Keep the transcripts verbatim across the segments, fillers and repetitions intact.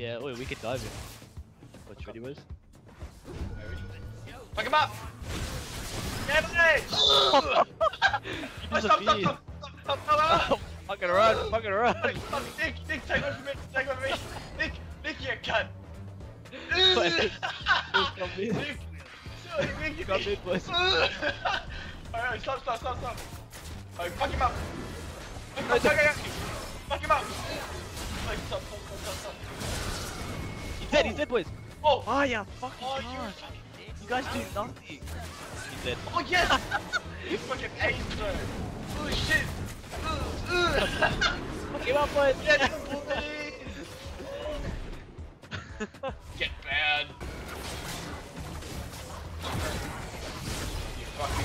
Yeah, wait, we can dive him. What's ready, boys? Fuck him up! Yeah, buddy! Oh, stop, stop, stop, stop, stop, stop, Fucking run, fucking run! stop, Nick, Nick, take one from me, take one from me! Nick, Nick, you cunt! Wait, come in. Nick, sorry, Nick, you Come in, boys. Alright, stop, stop, stop, stop! Alright, fuck him up! Fuck him up, fuck him up! Fuck him up! Alright, stop, stop, stop, stop, stop! He's dead, he's dead, boys! Oh! Oh, yeah, fucking Oh, god. you fucking... You guys do nothing! He's dead. Oh, yes! You fucking ace, bro! Oh, shit! Fuck him up, boys! Yes, boys! Get bad! You fucking...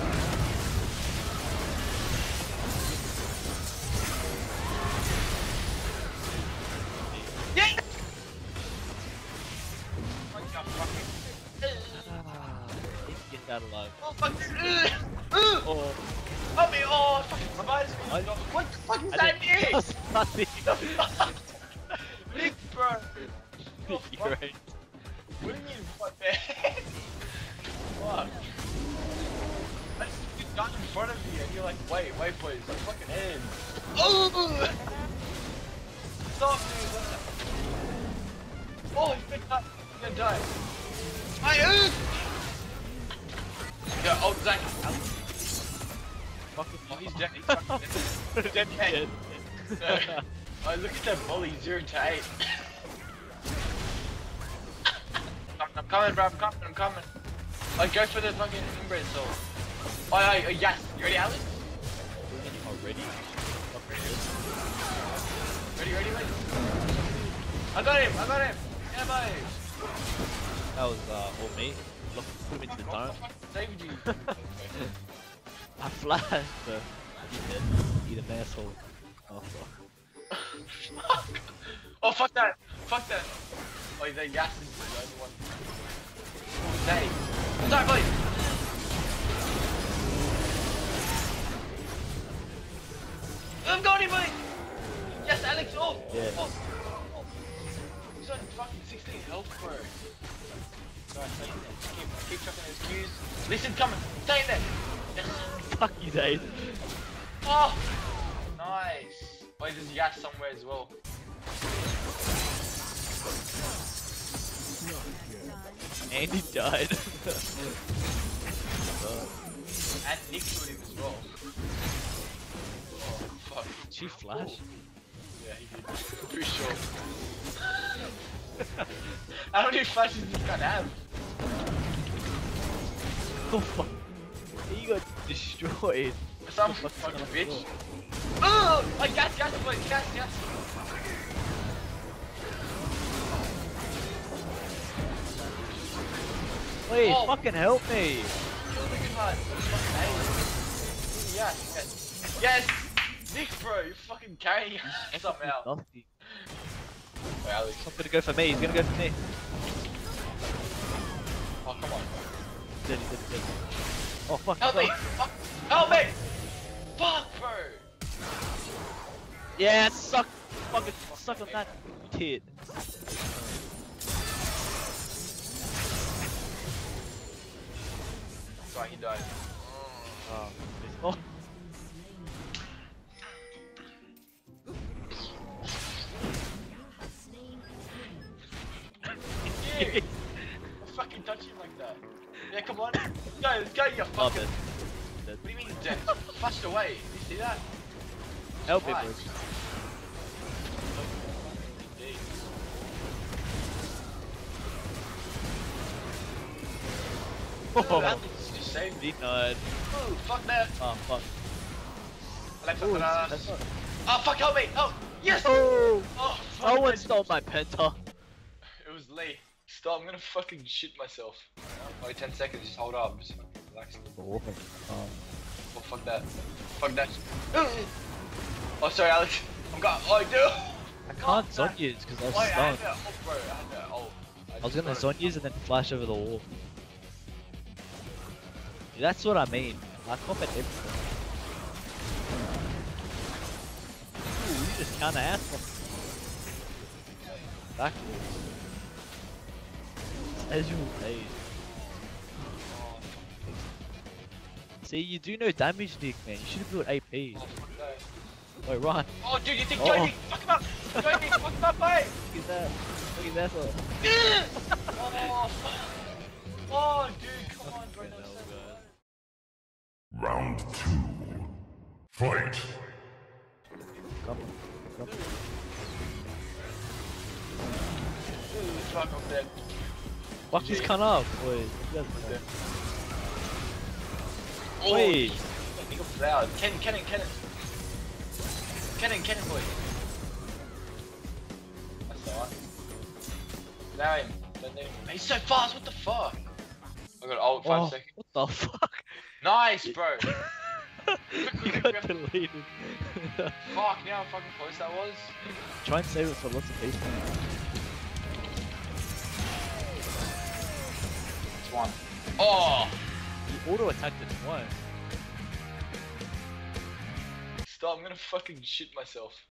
Yeah! Like a fucking... Ah, get that alive. Oh, fuck! Oh, Help me! Oh, fucking spiders! I- What the fuck is I that, didn't- Nick? That's nothing. Nick, bro! Oh, You're fuck. right. What do you mean, what, man? Fuck. I just you got in front of me and you're like, wait, wait, please, I'm fucking in. Oh! Stop, dude. Oh, he's picked up. He's gonna die. I uh! Yeah, oh, Zach. Fucking Oh, he's dead. He's fucking dead. Dead man. dead. Oh, look at that bully, zero to eight. I'm, I'm coming, bro. I'm coming. I'm coming. I go for the fucking inbred soul. Oh, oh, oh, yes. You ready, Alex? Already? Ready, ready, ready. I got him. I got him. Yeah, buddy. That was uh, all me. Look, put him into the Oh, dome. I fucking saved you. I flashed, so he's dead. Eat an asshole. Oh fuck. Oh, fuck that. Fuck that. Oh, the gas is the only one. Oh, Dave. Sorry, buddy. I'm going in, buddy. Yes, Alex. Oh. Yeah. Oh. Oh. He's on fucking sixteen health, bro. Sorry, stay in there. Keep, keep chucking those cues. Listen, coming. Stay in there. Yes. Fuck you, Dave. Oh. Nice. Wait, there's gas somewhere as well. And he died. And Nick killed him as well. Oh, fuck. Did she flash? Yeah, he did. Pretty sure. How many flashes does this guy have? Oh fuck. He got destroyed. Some What's fucking going on? bitch. Oh! I gas, gas, boy, gas, gas. Wait, Oh. fucking help me! Kill the good heart. Fucking A. Yes, yes. Yes! Nick, bro, you're fucking carrying somehow. Nothing. Wait, Alex. He's gonna go for me, he's gonna go for me. Oh, come on. Dead, dead, dead. Oh fuck. Help me! Fuck. Help me! Fuck, bro! Yeah, suck! Fucking suck on that kid. Sorry, he died. Oh. Oh. Yeah. Fucking touch him like that. Yeah, come on. Go, let's go, you Oh, fucking. dead. Dead. What do you mean he's dead? Flashed away. You see that? Help him, Why? bro. Indeed. Oh, Alex just saved me. he died. Oh, fuck that. Oh, fuck. Alex, Ooh, fuck that. that's not- Oh, fuck, help me. Oh, yes. Oh! Oh, fuck. Someone man. stole my penta. It was Lee. Stop, I'm gonna fucking shit myself. Wait, ten seconds, just hold up. Just fucking relax. Oh. Oh, fuck that. Fuck that. Oh, sorry, Alex. I'm got. Oh, dude. I can't Zonyas because I was Wait, I had stunned. that. Oh, bro, I had that. Oh. I was just gonna got it. Zonyas and then flash over the wall. Yeah, that's what I mean. I cop at everything. Ooh, you just kinda asshole. Backwards. As you page. Oh, See, you do no damage, Nick, man. You should have built A P. oh, fuck that. Wait, run. Oh, dude, you think Oh. Joey, fuck him up! Joey, fuck him up, mate! Look at that. Look at that. One. Oh, fuck. Oh, dude, come on, bro. Fucking No hell, sense. guys. Round two. Fight. Come on. Come on. Ooh, fuck, I'm dead. Fuck this cunt up, boys. You guys Yeah. are- Oh, Wait. I think it's loud. Ken, Kennen, Kennen. Kennen, Kennen, boy. That's alright. Allow him. Don't need him. He's so fast, what the fuck? I got ult, five Oh, seconds. what the fuck? Nice, bro. You got deleted. Fuck, you know how fucking close that was? Try and save it for lots of people. It's one. Oh! You auto attacked it twice. Stop, I'm gonna fucking shit myself.